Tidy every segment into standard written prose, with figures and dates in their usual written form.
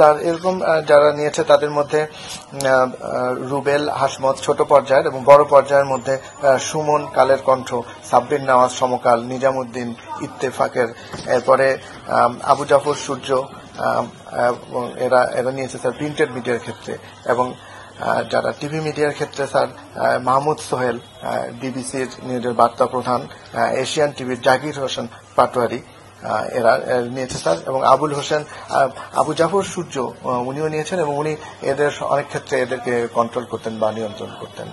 Sir এরকম যারা নিয়েছে তাদের মধ্যে রুবেল হাসমত ছোট পর্যায়ের এবং বড় পর্যায়ের মধ্যে সুমন কালের কণ্ঠ, সাব্বির নওয়াজ সমকাল, নিজামুদ্দিন ইত্তেফাকের, এরপরে আবু জাফর সূর্য, এরা নিয়েছে স্যার প্রিন্টেড মিডিয়ার ক্ষেত্রে। এবং যারা টিভি মিডিয়ার ক্ষেত্রে স্যার মাহমুদ সোহেল, বিবিসির নিউজের বার্তা প্রধান, এশিয়ান টিভির জাকির হোসেন পাটোয়ারি, এরা নিয়েছে স্যার। এবং আবুল হোসেন, আবু জাফর সূর্য, উনিও নিয়েছেন এবং উনি এদের অনেক ক্ষেত্রে এদেরকে কন্ট্রোল করতেন বা নিয়ন্ত্রণ করতেন।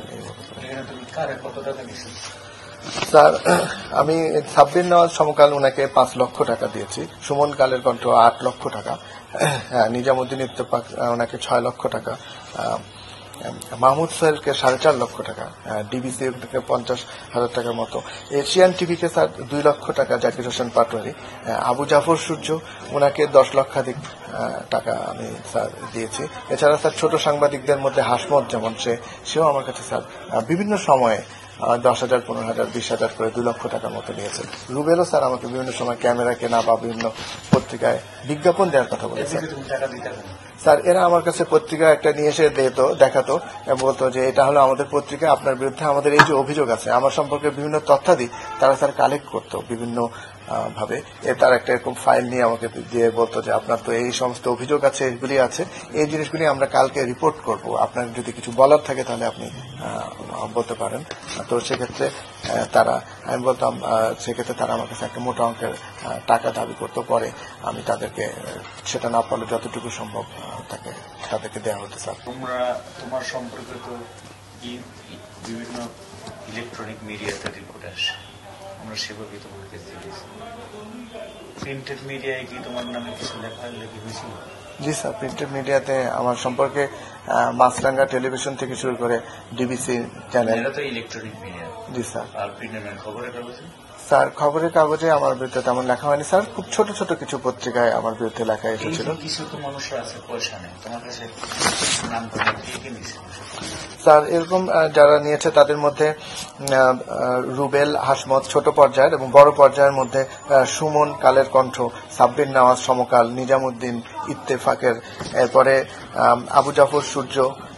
স্যার আমি সাব্বির নওয়াজ সমকাল ওনাকে 5 লক্ষ টাকা দিয়েছি, সুমন কালের কণ্ঠ 8 লক্ষ টাকা, নিজামুদ্দিন ইত্তেফাক ওনাকে 6 লক্ষ টাকা, মাহমুদ সোহেলকে 4.5 লক্ষ টাকা, ডিবিসি 50,000 টাকার মতো, এশিয়ান টিভিকে স্যার 2 লক্ষ টাকা জাকির হোসেন পাটোয়ারি, আবু জাফর সূর্য ওনাকে 10 লক্ষাধিক টাকা আমি স্যার দিয়েছি। এছাড়া স্যার ছোট সাংবাদিকদের মধ্যে হাসমত যেমন সেও আমার কাছে স্যার বিভিন্ন সময়ে 10,000, 15,000, 20,000 করে 2 লক্ষ টাকার মতো নিয়েছে। রুবেলও স্যার আমাকে বিভিন্ন সময় ক্যামেরা কেনা বা বিভিন্ন পত্রিকায় বিজ্ঞাপন দেওয়ার কথা বলেছে। স্যার এরা আমার কাছে পত্রিকা একটা নিয়ে এসে দেখাতো, বলতো যে এটা হলো আমাদের পত্রিকা, আপনার বিরুদ্ধে আমাদের এই যে অভিযোগ আছে, আমার সম্পর্কে বিভিন্ন তথ্যাদি তারা স্যার কালেক্ট করতো বিভিন্ন ভাবে। তার একটা এরকম ফাইল নিয়ে আমাকে দিয়ে বলতো যে আপনার তো এই সমস্ত অভিযোগ আছে, এগুলি আছে, এই জিনিসগুলি আমরা কালকে রিপোর্ট করব, আপনার যদি কিছু বলার থাকে তাহলে আপনি বলতে পারেন। তো সেক্ষেত্রে আমি বলতাম, সেক্ষেত্রে তারা আমার কাছে একটা মোটা অঙ্কের টাকা দাবি করতে, পরে আমি তাদেরকে সেটা না পারলে যতটুকু সম্ভব তাদেরকে দেওয়া হতো। স্যার তোমার সম্পর্কে তো বিভিন্ন ইলেকট্রনিক মিডিয়াতে রিপোর্ট আসে, আমরা সেভাবে তোমার কাছে দিয়েছি। প্রিন্টেড মিডিয়ায় কি তোমার নামে কিছু লেখালেখি হয়েছিল? জি স্যার, প্রিন্টেড মিডিয়াতে আমার সম্পর্কে মাছরাঙ্গা টেলিভিশন থেকে শুরু করে ডিবিসি চ্যানেল, এটা তো ইলেকট্রনিক মিডিয়া। জি স্যার। আর প্রিন্টেড খবরের কাগজে? স্যার খবরের কাগজে আমার বিরুদ্ধে তেমন লেখা হয়নি স্যার, খুব ছোট ছোট কিছু পত্রিকায় আমার বিরুদ্ধে লেখা এসেছিল। কিছু তো মানুষরা আছে পয়সা নেই, তোমার কাছে নাম করে কে নিচ্ছে? স্যার এরকম যারা নিয়েছে তাদের মধ্যে রুবেল হাসমত ছোট পর্যায়ের এবং বড় পর্যায়ের মধ্যে সুমন কালের কণ্ঠ, সাব্বির নওয়াজ সমকাল, নিজামুদ্দিন ইত্তেফাকের, এরপরে আবু জাফর সূর্য,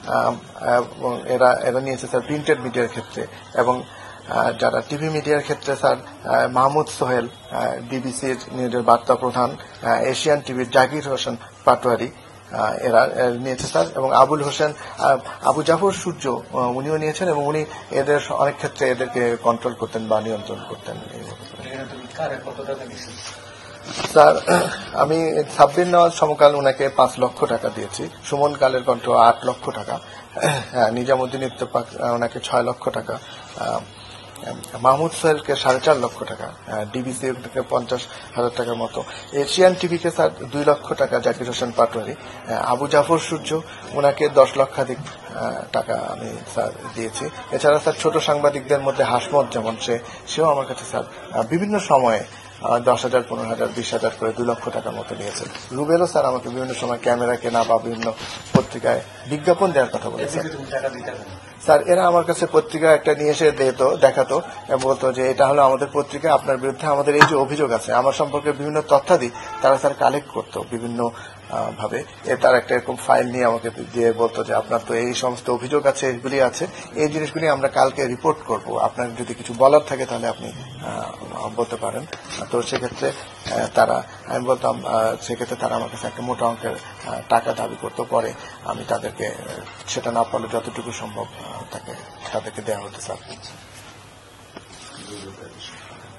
এরা নিয়েছে স্যার প্রিন্টেড মিডিয়ার ক্ষেত্রে। এবং যারা টিভি মিডিয়ার ক্ষেত্রে স্যার মাহমুদ সোহেল, বিবিসির নিউজের বার্তা প্রধান, এশিয়ান টিভির জাকির হোসেন পাটোয়ারি, এরা নিয়েছে স্যার। এবং আবুল হোসেন, আবু জাফর সূর্য, উনিও নিয়েছেন এবং উনি এদের অনেক ক্ষেত্রে এদেরকে কন্ট্রোল করতেন বা নিয়ন্ত্রণ করতেন। স্যার আমি সাব্বির নওয়াজ সমকাল ওনাকে 5 লক্ষ টাকা দিয়েছি, সুমন কালের কণ্ঠ 8 লক্ষ টাকা, নিজামুদ্দিন ইত্তেফাক ওনাকে 6 লক্ষ টাকা, মাহমুদ সোহেলকে 4.5 লক্ষ টাকা, ডিবিসি 50,000 টাকার মতো, এশিয়ান টিভিকে স্যার 2 লক্ষ টাকা জাকির হোসেন পাটোয়ারি, আবু জাফর সূর্য ওনাকে 10 লক্ষাধিক টাকা আমি স্যার দিয়েছি। এছাড়া স্যার ছোট সাংবাদিকদের মধ্যে হাসমত যেমন সেও আমার কাছে স্যার বিভিন্ন সময়ে 10,000, 15,000, 20,000 করে 2 লক্ষ টাকার মতো নিয়েছে। রুবেলও স্যার আমাকে বিভিন্ন সময় ক্যামেরা কেনা বা বিভিন্ন পত্রিকায় বিজ্ঞাপন দেওয়ার কথা বলেছে। স্যার এরা আমার কাছে পত্রিকা একটা নিয়ে এসে দেখাতো, বলতো যে এটা হলো আমাদের পত্রিকা, আপনার বিরুদ্ধে আমাদের এই যে অভিযোগ আছে, আমার সম্পর্কে বিভিন্ন তথ্যাদি তারা স্যার কালেক্ট করতো বিভিন্ন ভাবে। তার একটা এরকম ফাইল নিয়ে আমাকে দিয়ে বলতো যে আপনার তো এই সমস্ত অভিযোগ আছে, এগুলি আছে, এই জিনিসগুলি আমরা কালকে রিপোর্ট করব, আপনার যদি কিছু বলার থাকে তাহলে আপনি বলতে পারেন। তো সেক্ষেত্রে আমি বলতাম, সেক্ষেত্রে তারা আমার কাছে একটা মোটা অঙ্কের টাকা দাবি করতে, পরে আমি তাদেরকে সেটা না পারলে যতটুকু সম্ভব তাদেরকে দেওয়া হতো স্যার।